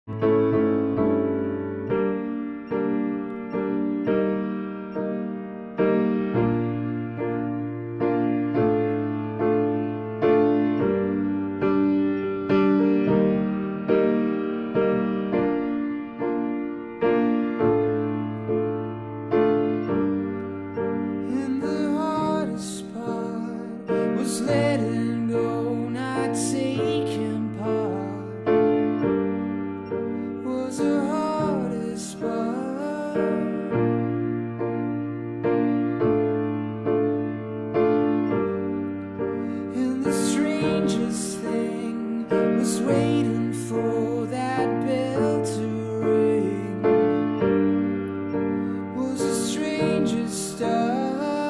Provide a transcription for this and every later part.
Letting go, not taking part, was the hardest part. And the strangest thing was waiting for that bell to ring, was the strangest start.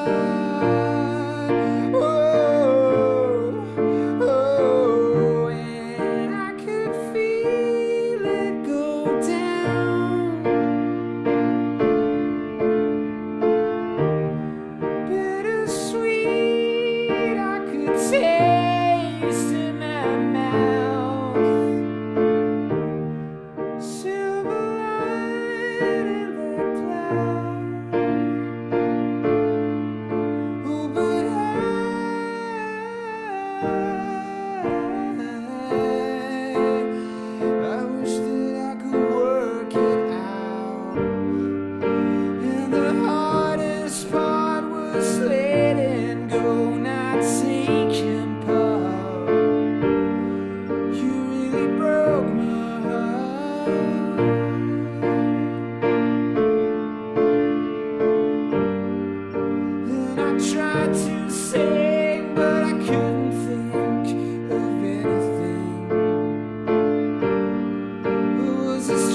Taste in my mouth, silver light in the cloud. Oh, but I wish that I could work it out. And the hardest part was letting go, not taking. Tried to sing, but I couldn't think of anything. It was a